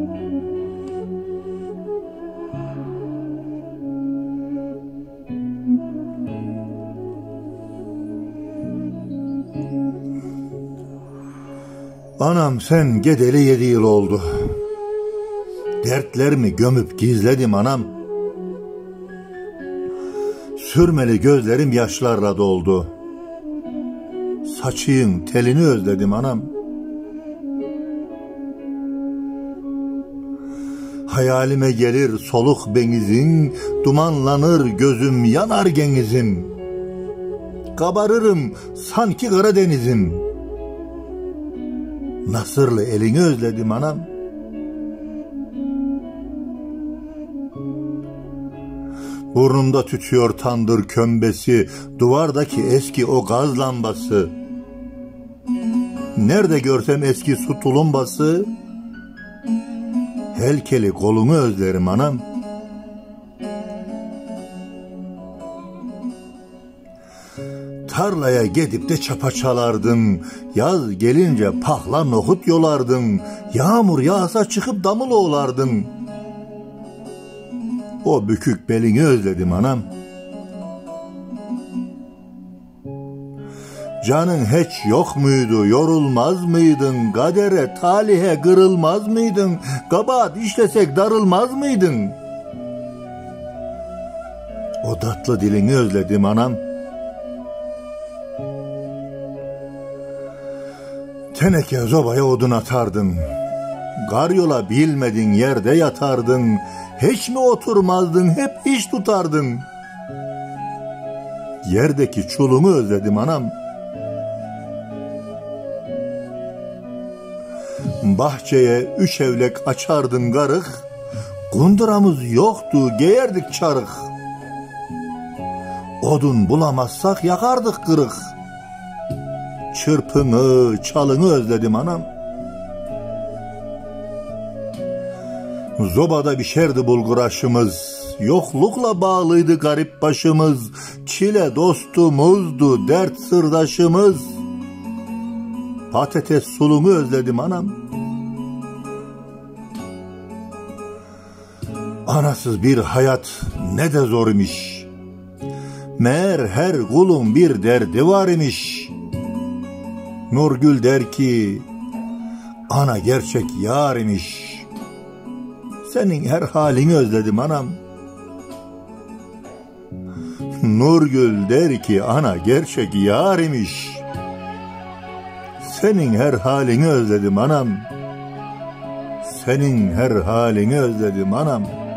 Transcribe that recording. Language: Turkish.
Anam sen gedeli 7 yıl oldu. Dertlerimi gömüp gizledim anam. Sürmeli gözlerim yaşlarla doldu. Saçıyın telini özledim anam. Hayalime gelir soluk benizin, dumanlanır gözüm yanar genizim. Kabarırım sanki Karadeniz'im. Nasırlı elini özledim anam. Burnumda tütüyor tandır kömbesi, duvardaki eski o gaz lambası. Nerede görsem eski su tulumbası, helkeli kolunu özlerim anam. Tarlaya gidip de çapa çalardın, yaz gelince pahla nohut yolardın, yağmur yağsa çıkıp damıl oğlardın. O bükük belini özledim anam. Canın hiç yok muydu, yorulmaz mıydın, kadere talihe kırılmaz mıydın, kabahat işlesek darılmaz mıydın? O tatlı dilini özledim anam. Teneke zobaya odun atardın, karyola bilmedin yerde yatardın, hiç mi oturmazdın, hep iş tutardın. Yerdeki çulumu özledim anam. Bahçeye 3 evlek açardın garık, kunduramız yoktu giyerdik çarık. Odun bulamazsak yakardık kırık. Çırpını, çalını özledim anam. Zobada pişerdi bulgur aşımız, yoklukla bağlıydı garip başımız. Çile dostumuzdu, dert sırdaşımız. Patates sulumu özledim anam. Anasız bir hayat ne de zor imiş. Meğer her kulun bir derdi var imiş. Nurgül der ki, ana gerçek yar imiş. Senin her halini özledim anam. Nurgül der ki, ana gerçek yar imiş. Senin her halini özledim anam. Senin her halini özledim anam.